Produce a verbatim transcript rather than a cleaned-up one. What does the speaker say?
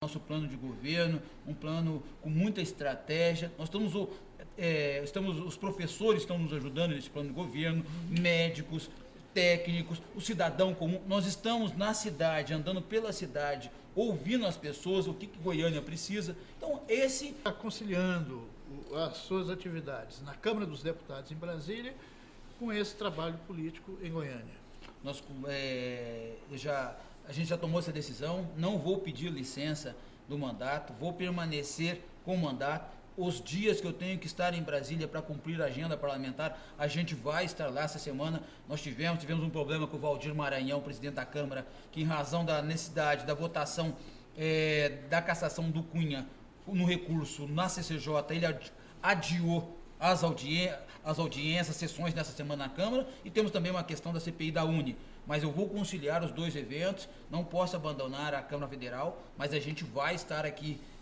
nosso plano de governo, um plano com muita estratégia. Nós estamos, é, estamos os professores estão nos ajudando nesse plano de governo, médicos, técnicos, o cidadão comum. Nós estamos na cidade, andando pela cidade, ouvindo as pessoas, o que, que Goiânia precisa. Então, esse... Conciliando as suas atividades na Câmara dos Deputados em Brasília com esse trabalho político em Goiânia. Nós, é, já, a gente já tomou essa decisão, não vou pedir licença do mandato, vou permanecer com o mandato. Os dias que eu tenho que estar em Brasília para cumprir a agenda parlamentar, a gente vai estar lá essa semana. Nós tivemos, tivemos um problema com o Valdir Maranhão, presidente da Câmara, que em razão da necessidade da votação é, da cassação do Cunha no recurso na C C J, ele adiou as, audien as audiências, sessões nessa semana na Câmara, e temos também uma questão da C P I da Uni. Mas eu vou conciliar os dois eventos, não posso abandonar a Câmara Federal, mas a gente vai estar aqui